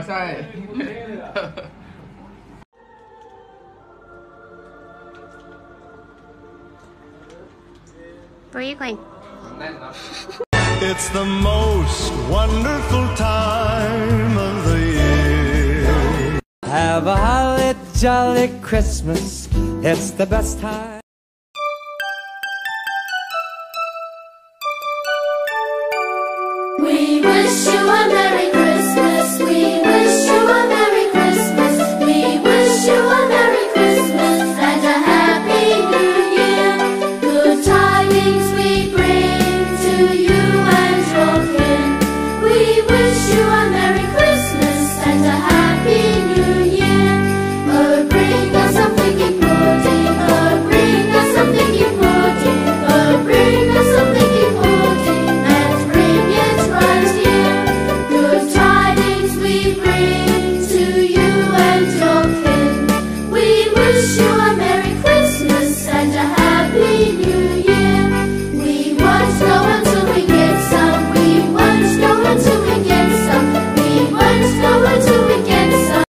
ใช่ Where are you going? It's the most wonderful time of the year. Have a holly jolly Christmas. It's the best time. We wish you a Merry